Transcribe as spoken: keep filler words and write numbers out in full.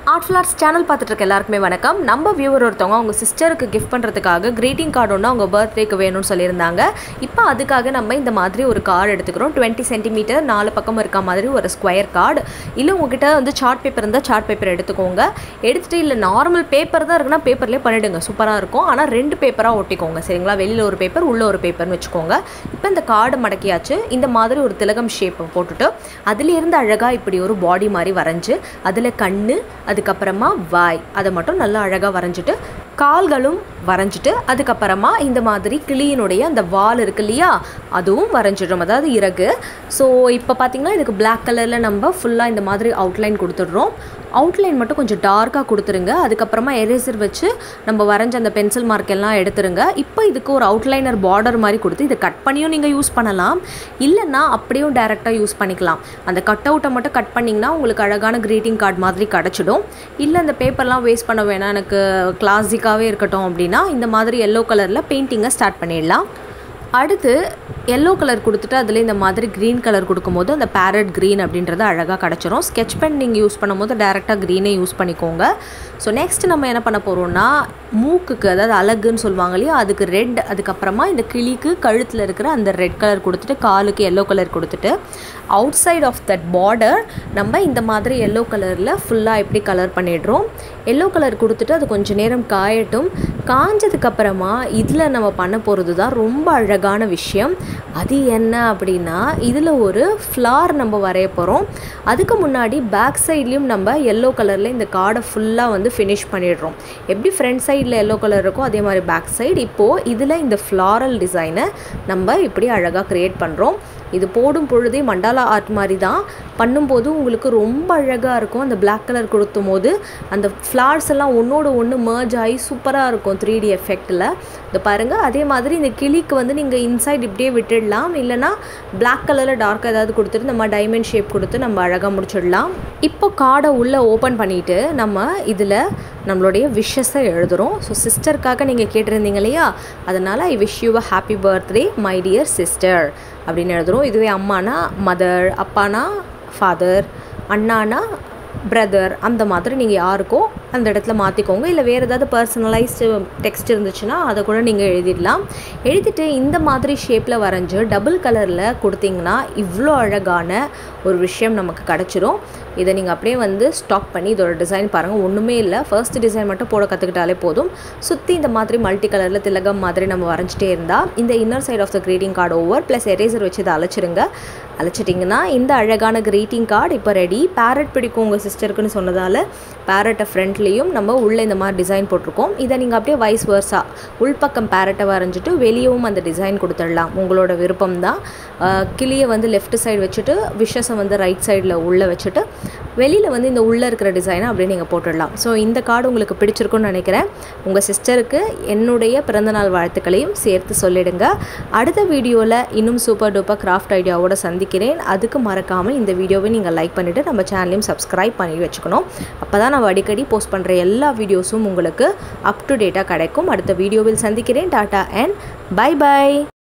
Art flowers channel பார்த்துட்டு இருக்க எல்லாருக்குமே வணக்கம். நம்ம வியூவர் ஒருத்தவங்க அவங்க சிஸ்டருக்கு கிஃப்ட் பண்ணுறதுக்காக க்ரீட்டிங் கார்டு ஒன்று அவங்க பர்த்டேக்கு வேணும்னு சொல்லியிருந்தாங்க. இப்போ அதுக்காக நம்ம இந்த மாதிரி ஒரு கார்டு எடுத்துக்கிறோம். டுவெண்ட்டி சென்டிமீட்டர் நாலு பக்கம் இருக்க மாதிரி ஒரு ஸ்கொயர் கார்டு. இல்லை உங்ககிட்ட வந்து சார்ட் பேப்பர் இருந்தால் சார்ட் பேப்பர் எடுத்துக்கோங்க. எடுத்துகிட்டு இல்லை நார்மல் பேப்பர் தான் இருக்குன்னா பேப்பர்லேயே பண்ணிவிடுங்க, சூப்பராக இருக்கும். ஆனால் ரெண்டு பேப்பராக ஒட்டிக்கோங்க சரிங்களா. வெளியில் ஒரு பேப்பர் உள்ளே ஒரு பேப்பர்னு வச்சுக்கோங்க. இப்போ இந்த கார்டு மடக்கியாச்சு. இந்த மாதிரி ஒரு திலகம் ஷேப் போட்டுட்டு அதுலேருந்து அழகாக இப்படி ஒரு பாடி மாதிரி வரைஞ்சி அதில் கண் அதுக்கப்புறமா வாய் அதை மட்டும் நல்லா அழகாக வரைஞ்சிட்டு கால்களும் வரைஞ்சிட்டு அதுக்கப்புறமா இந்த மாதிரி கிளியினுடைய அந்த வால் இருக்கு இல்லையா அதுவும் வரைஞ்சிடுறோம், அதாவது இறகு. ஸோ இப்போ பார்த்திங்கன்னா இதுக்கு பிளாக் கலரில் நம்ம ஃபுல்லாக இந்த மாதிரி அவுட்லைன் கொடுத்துட்றோம். அவுட்லைன் மட்டும் கொஞ்சம் டார்க்காக கொடுத்துருங்க. அதுக்கப்புறமா எரேசர் வச்சு நம்ம வரைஞ்ச அந்த பென்சில் மார்க் எல்லாம் எடுத்துருங்க. இப்போ இதுக்கு ஒரு அவுட்லைனர் பார்டர் மாதிரி கொடுத்து இதை கட் பண்ணியும் நீங்கள் யூஸ் பண்ணலாம், இல்லைன்னா அப்படியும் டைரெக்டாக யூஸ் பண்ணிக்கலாம். அந்த கட் அவுட்டை மட்டும் கட் பண்ணிங்கன்னா உங்களுக்கு அழகான க்ரீட்டிங் கார்டு மாதிரி கிடச்சிடும். இல்லை அந்த பேப்பர்லாம் வேஸ்ட் பண்ண வேணாம், எனக்கு கிளாசிக்காகவே இருக்கட்டும் அப்படின்னா இந்த மாதிரி எல்லோ கலரில் பெயிண்டிங்கை ஸ்டார்ட் பண்ணிடலாம். அடுத்து எல்லோ கலர் கொடுத்துட்டு அதில் இந்த மாதிரி க்ரீன் கலர் கொடுக்கும்போது அந்த பேரட் க்ரீன் அப்படின்றது அழகாக கிடச்சிரும். ஸ்கெட்ச் பென் நீங்கள் யூஸ் பண்ணும்போது டேரெக்டாக க்ரீனே யூஸ் பண்ணிக்கோங்க. ஸோ நெக்ஸ்ட் நம்ம என்ன பண்ண போகிறோம்னா மூக்குக்கு, அதாவது அழகுன்னு சொல்லுவாங்க இல்லையா, அதுக்கு ரெட், அதுக்கப்புறமா இந்த கிளிக்கு கழுத்தில் இருக்கிற அந்த ரெட் கலர் கொடுத்துட்டு காலுக்கு எல்லோ கலர் கொடுத்துட்டு outside of that border நம்ம இந்த மாதிரி எல்லோ கலரில் ஃபுல்லாக எப்படி கலர் பண்ணிடுறோம். எல்லோ கலர் கொடுத்துட்டு அது கொஞ்சம் நேரம் காயட்டும். காஞ்சதுக்கப்புறமா இதில் நம்ம பண்ண போகிறது தான் ரொம்ப அழகான விஷயம். அது என்ன அப்படின்னா இதில் ஒரு ஃப்ளார் நம்ம வரைய போகிறோம். அதுக்கு முன்னாடி பேக் சைட்லேயும் நம்ம எல்லோ கலரில் இந்த கார்டை ஃபுல்லாக வந்து ஃபினிஷ் பண்ணிடுறோம். எப்படி ஃப்ரண்ட் சைடில் எல்லோ கலர் இருக்கோ அதே மாதிரி பேக் சைடு. இப்போது இதில் இந்த ஃப்ளாரல் டிசைனை நம்ம இப்படி அழகாக க்ரியேட் பண்ணுறோம். இது போடும் பொழுதே மண்டாலா ஆர்ட் மாதிரி தான் பண்ணும்போது உங்களுக்கு ரொம்ப அழகாக இருக்கும். அந்த பிளாக் கலர் கொடுத்தும் போது அந்த ஃப்ளார்ஸ் எல்லாம் ஒன்றோட ஒன்று மர்ஜ் ஆகி சூப்பராக இருக்கும் த்ரீ டி எஃபெக்டில். இதை பாருங்கள். அதே மாதிரி இந்த கிளிக்கு வந்து நீங்கள் இன்சைட் இப்படியே விட்டுடலாம், இல்லைனா பிளாக் கலரில் டார்க்காக ஏதாவது கொடுத்துட்டு நம்ம டைமண்ட் ஷேப் கொடுத்து நம்ம அழகாக முடிச்சிடலாம். இப்போ கார்டை உள்ளே ஓப்பன் பண்ணிவிட்டு நம்ம இதில் நம்மளுடைய விஷஸை எழுதுகிறோம். ஸோ சிஸ்டருக்காக நீங்கள் கேட்டிருந்தீங்க இல்லையா, அதனால் I wish you a happy birthday my dear sister அப்படின்னு எழுதுகிறோம். இதுவே அம்மானா மதர், அப்பானா ஃபாதர், அண்ணானா பிரதர், அந்த மாதிரி நீங்கள் யாருக்கோ அந்த இடத்துல மாற்றிக்கோங்க. இல்லை வேறு ஏதாவது பர்சனலைஸ்டு டெக்ஸ்ட் இருந்துச்சுன்னா அதை கூட நீங்கள் எழுதிடலாம். எழுதிட்டு இந்த மாதிரி ஷேப்பில் வரைஞ்சி டபுள் கலரில் கொடுத்தீங்கன்னா இவ்வளோ அழகான ஒரு விஷயம் நமக்கு கிடச்சிரும். இதை நீங்கள் அப்படியே வந்து ஸ்டாப் பண்ணி இதோட டிசைன் பாருங்கள். ஒன்றுமே இல்லை, ஃபர்ஸ்ட் டிசைன் மட்டும் போட கற்றுக்கிட்டாலே போதும். சுற்றி இந்த மாதிரி மல்டி கலரில் திலகம் மாதிரி நம்ம வரைஞ்சிட்டே இருந்தால் இந்த inner side of the greeting card over plus eraser வச்சு இதை அழைச்சிடுங்க. அழைச்சிட்டிங்கன்னா இந்த அழகான க்ரீட்டிங் கார்டு இப்போ ரெடி. பேரட் பிடிக்கும் உங்கள் சிஸ்டருக்குன்னு சொன்னதால் பேரட்டை ஃப்ரண்ட்லேயும் நம்ம உள்ளே இந்த மாதிரி டிசைன் போட்டிருக்கோம். இதை நீங்கள் அப்படியே வைஸ் வர்ஸா உள்பக்கம் பேரட்டை வரைஞ்சிட்டு வெளியவும் அந்த டிசைன் கொடுத்துடலாம், உங்களோட விருப்பம் தான். கிளியை வந்து லெஃப்ட் சைடு வச்சுட்டு விஷஸை வந்து ரைட் சைடில் உள்ளே வச்சுட்டு வெளியில் வந்து இந்த உள்ளே இருக்கிற டிசைனை அப்படியே நீங்கள் போட்டுடலாம். ஸோ இந்த கார்டு உங்களுக்கு பிடிச்சிருக்குன்னு நினைக்கிறேன். உங்கள் சிஸ்டருக்கு என்னுடைய பிறந்தநாள் வாழ்த்துக்களையும் சேர்த்து சொல்லிடுங்க. அடுத்த வீடியோவில் இன்னும் சூப்பர் டூப்பர் கிராஃப்ட் ஐடியாவோட சந்திக்கிறேன். அதுக்கு மறக்காமல் இந்த வீடியோவை நீங்கள் லைக் பண்ணிவிட்டு நம்ம சேனலையும் சப்ஸ்கிரைப் பண்ணி வச்சுக்கணும். அப்போ தான் நம்ம அடிக்கடி போஸ்ட் பண்ணுற எல்லா வீடியோஸும் உங்களுக்கு அப் டு டேட்டாக கிடைக்கும். அடுத்த வீடியோவில் சந்திக்கிறேன். Tata and bye by.